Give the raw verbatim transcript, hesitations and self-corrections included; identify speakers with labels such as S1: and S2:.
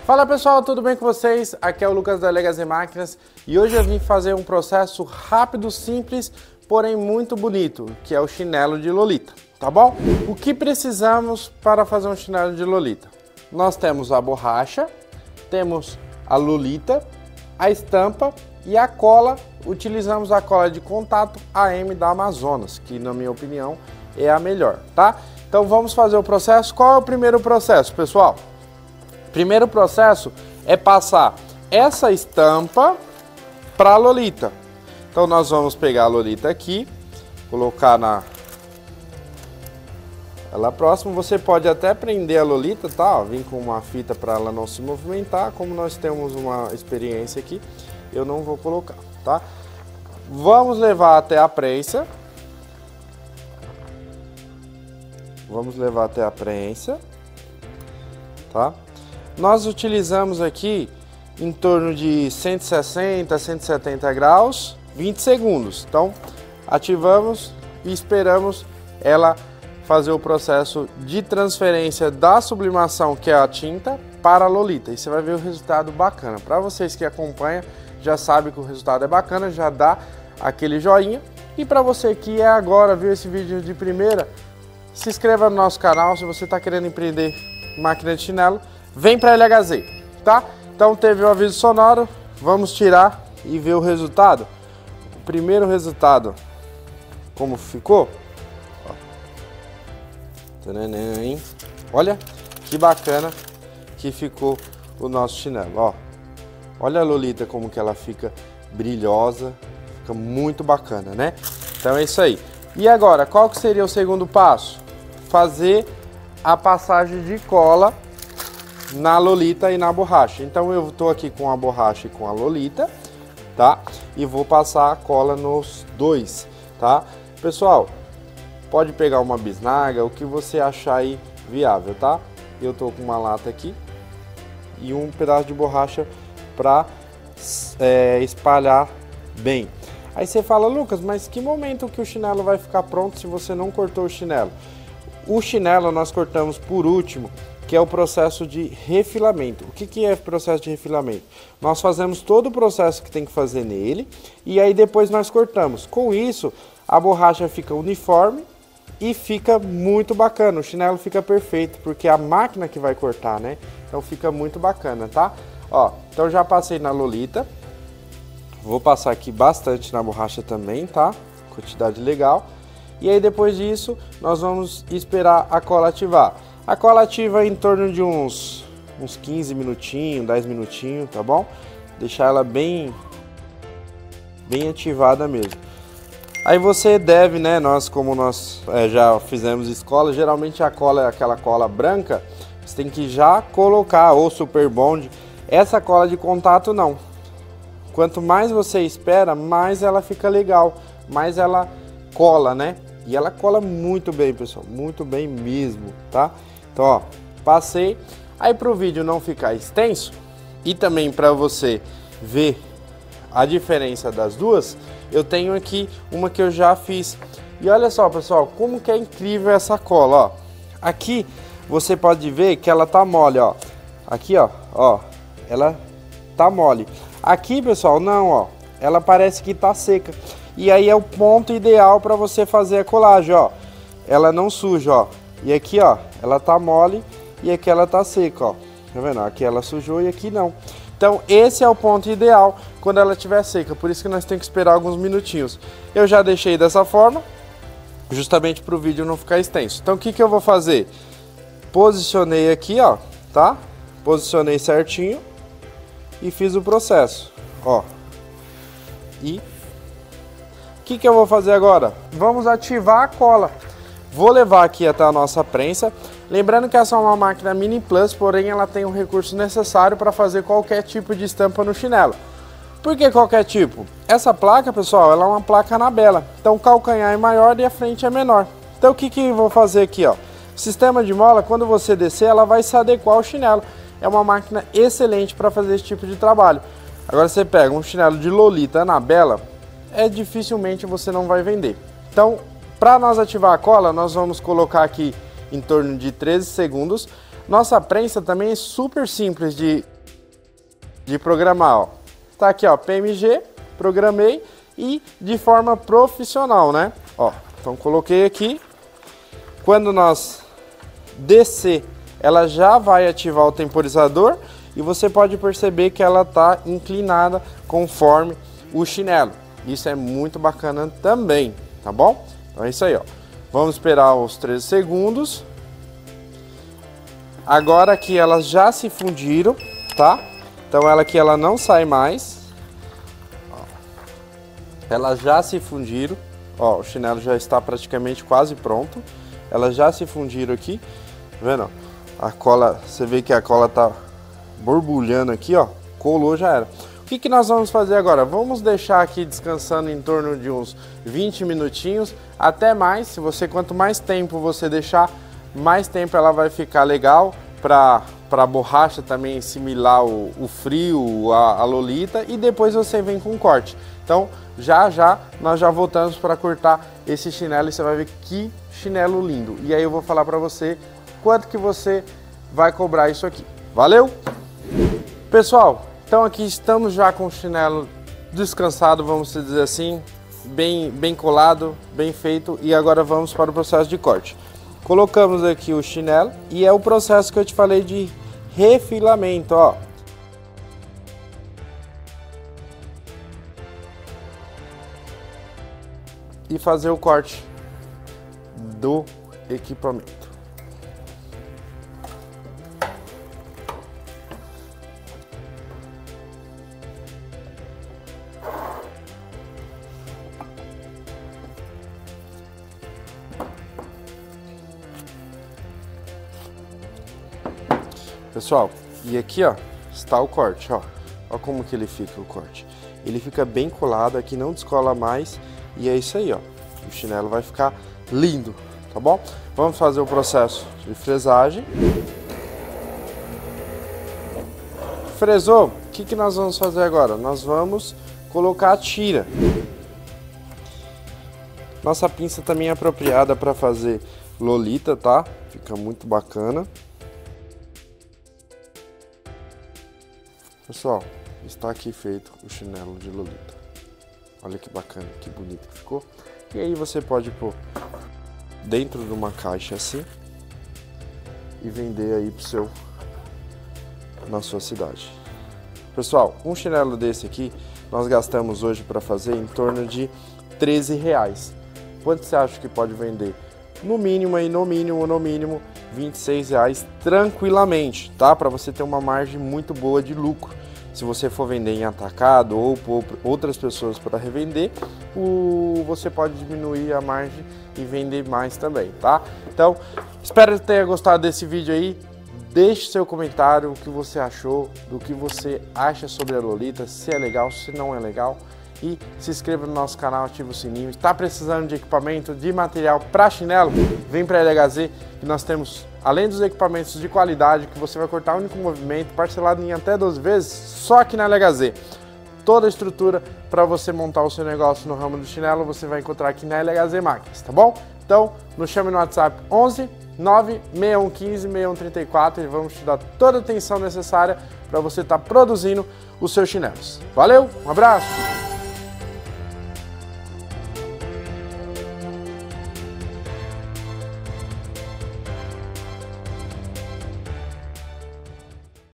S1: Fala pessoal, tudo bem com vocês? Aqui é o Lucas da Legacy Máquinas e hoje eu vim fazer um processo rápido, simples, porém muito bonito, que é o chinelo de Lolita, tá bom? O que precisamos para fazer um chinelo de Lolita? Nós temos a borracha, temos a Lolita, a estampa e a cola. Utilizamos a cola de contato A M da Amazonas, que na minha opinião é a melhor, tá? Então vamos fazer o processo. Qual é o primeiro processo, pessoal? Primeiro processo é passar essa estampa para a Lolita. Então nós vamos pegar a Lolita aqui, colocar na ela próxima. Você pode até prender a Lolita, tá? Ó, vim com uma fita para ela não se movimentar. Como nós temos uma experiência aqui, eu não vou colocar, tá? Vamos levar até a prensa. Vamos levar até a prensa, tá? Nós utilizamos aqui em torno de cento e sessenta a cento e setenta graus, vinte segundos. Então, ativamos e esperamos ela fazer o processo de transferência da sublimação, que é a tinta, para a Lolita. E você vai ver o resultado bacana. Para vocês que acompanham, já sabe que o resultado é bacana, já dá aquele joinha. E para você que é agora, viu esse vídeo de primeira, se inscreva no nosso canal se você está querendo empreender máquina de chinelo. Vem para a L H Z, tá? Então teve o aviso sonoro, vamos tirar e ver o resultado. O primeiro resultado, como ficou? Olha que bacana que ficou o nosso chinelo, ó. Olha a Lolita como que ela fica brilhosa, fica muito bacana, né? Então é isso aí. E agora, qual que seria o segundo passo? Fazer a passagem de cola na Lolita e na borracha. Então eu estou aqui com a borracha e com a Lolita, tá? E vou passar a cola nos dois, tá? Pessoal, pode pegar uma bisnaga, o que você achar aí viável, tá? Eu tô com uma lata aqui e um pedaço de borracha para é, espalhar bem. Aí você fala, Lucas, mas que momento que o chinelo vai ficar pronto se você não cortou o chinelo? O chinelo nós cortamos por último, que é o processo de refilamento. O que, que é o processo de refilamento? Nós fazemos todo o processo que tem que fazer nele e aí depois nós cortamos. Com isso, a borracha fica uniforme e fica muito bacana. O chinelo fica perfeito, porque é a máquina que vai cortar, né? Então fica muito bacana, tá? Ó, então já passei na Lolita. Vou passar aqui bastante na borracha também, tá? Quantidade legal. E aí depois disso, nós vamos esperar a cola ativar. A cola ativa em torno de uns, uns quinze minutinhos, dez minutinhos, tá bom? Deixar ela bem, bem ativada mesmo. Aí você deve, né, nós como nós é, já fizemos escola, geralmente a cola é aquela cola branca, você tem que já colocar, ou Super Bond, essa cola de contato não. Quanto mais você espera, mais ela fica legal, mais ela cola, né? E ela cola muito bem, pessoal, muito bem mesmo, tá? Então, ó, passei. Aí para o vídeo não ficar extenso e também para você ver a diferença das duas, eu tenho aqui uma que eu já fiz. E olha só, pessoal, como que é incrível essa cola, ó. Aqui você pode ver que ela tá mole, ó. Aqui, ó, ó, ela tá mole. Aqui, pessoal, não, ó, ela parece que tá seca. E aí é o ponto ideal para você fazer a colagem, ó. Ela não suja, ó. E aqui, ó, ela tá mole e aqui ela tá seca, ó. Tá vendo? Aqui ela sujou e aqui não. Então esse é o ponto ideal quando ela estiver seca. Por isso que nós temos que esperar alguns minutinhos. Eu já deixei dessa forma, justamente para o vídeo não ficar extenso. Então o que que eu vou fazer? Posicionei aqui, ó, tá? Posicionei certinho e fiz o processo, ó. E o que que eu vou fazer agora? Vamos ativar a cola. Vou levar aqui até a nossa prensa. Lembrando que essa é uma máquina Mini Plus, porém ela tem o recurso necessário para fazer qualquer tipo de estampa no chinelo. Por que qualquer tipo? Essa placa, pessoal, ela é uma placa Anabella. Então o calcanhar é maior e a frente é menor. Então o que que eu vou fazer aqui, ó? O sistema de mola, quando você descer, ela vai se adequar ao chinelo. É uma máquina excelente para fazer esse tipo de trabalho. Agora você pega um chinelo de Lolita Anabella, é dificilmente você não vai vender. Então, para nós ativar a cola, nós vamos colocar aqui em torno de treze segundos. Nossa prensa também é super simples de de programar, ó. Tá aqui, ó, P M G, programei e de forma profissional, né? Ó, então coloquei aqui. Quando nós descer, ela já vai ativar o temporizador e você pode perceber que ela tá inclinada conforme o chinelo. Isso é muito bacana também, tá bom? Então é isso aí, ó. Vamos esperar os treze segundos. Agora aqui elas já se fundiram, tá? Então ela aqui ela não sai mais. Ó. Elas já se fundiram. Ó, o chinelo já está praticamente quase pronto. Elas já se fundiram aqui. Tá vendo? A cola, você vê que a cola tá borbulhando aqui, ó. Colou, já era. O que que nós vamos fazer agora? Vamos deixar aqui descansando em torno de uns vinte minutinhos, até mais. Se você, quanto mais tempo você deixar, mais tempo ela vai ficar legal para para a borracha também assimilar o, o frio, a, a lolita, e depois você vem com o corte. Então já já nós já voltamos para cortar esse chinelo e você vai ver que chinelo lindo. E aí eu vou falar para você quanto que você vai cobrar isso aqui. Valeu? Pessoal, então aqui estamos já com o chinelo descansado, vamos dizer assim, bem, bem colado, bem feito, e agora vamos para o processo de corte. Colocamos aqui o chinelo e é o processo que eu te falei de refilamento, ó. E fazer o corte do equipamento. Pessoal, e aqui ó, está o corte, ó. Ó como que ele fica o corte. Ele fica bem colado, aqui não descola mais. E é isso aí, ó. O chinelo vai ficar lindo, tá bom? Vamos fazer o processo de fresagem. Fresou, o que que nós vamos fazer agora? Nós vamos colocar a tira. Nossa pinça também é apropriada para fazer lolita, tá? Fica muito bacana. Pessoal, está aqui feito o chinelo de lolita. Olha que bacana, que bonito que ficou. E aí você pode pôr dentro de uma caixa assim e vender aí pro seu, na sua cidade. Pessoal, um chinelo desse aqui nós gastamos hoje para fazer em torno de treze reais. Quanto você acha que pode vender? No mínimo aí, no mínimo, no mínimo vinte e seis reais tranquilamente, tá? Para você ter uma margem muito boa de lucro. Se você for vender em atacado ou por outras pessoas para revender, o, você pode diminuir a margem e vender mais também, tá? Então, espero que tenha gostado desse vídeo aí. Deixe seu comentário, o que você achou, do que você acha sobre a lolita, se é legal, se não é legal. E se inscreva no nosso canal, ative o sininho. Está precisando de equipamento, de material para chinelo? Vem para a L H Z, que nós temos, além dos equipamentos de qualidade, que você vai cortar um único movimento, parcelado em até doze vezes, só aqui na L H Z. Toda a estrutura para você montar o seu negócio no ramo do chinelo, você vai encontrar aqui na L H Z Máquinas, tá bom? Então, nos chame no WhatsApp onze nove seis um um cinco seis um três quatro e vamos te dar toda a atenção necessária para você estar tá produzindo os seus chinelos. Valeu, um abraço!